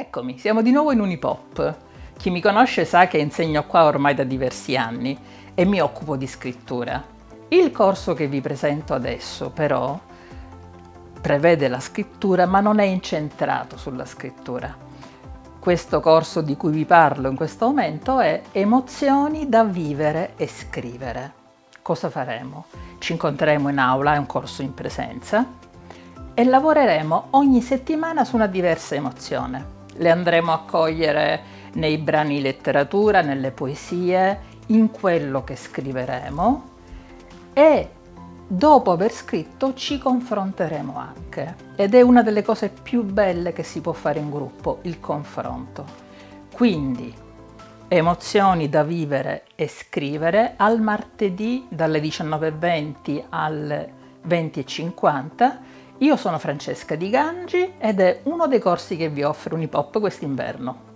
Eccomi, siamo di nuovo in Unipop. Chi mi conosce sa che insegno qua ormai da diversi anni e mi occupo di scrittura. Il corso che vi presento adesso, però, prevede la scrittura ma non è incentrato sulla scrittura. Questo corso di cui vi parlo in questo momento è Emozioni da vivere e scrivere. Cosa faremo? Ci incontreremo in aula, è un corso in presenza, e lavoreremo ogni settimana su una diversa emozione. Le andremo a cogliere nei brani di letteratura, nelle poesie, in quello che scriveremo e dopo aver scritto ci confronteremo anche. Ed è una delle cose più belle che si può fare in gruppo, il confronto. Quindi, emozioni da vivere e scrivere al martedì dalle 19:20 alle 20:50. Io sono Francesca Di Gangi ed è uno dei corsi che vi offre Unipop quest'inverno.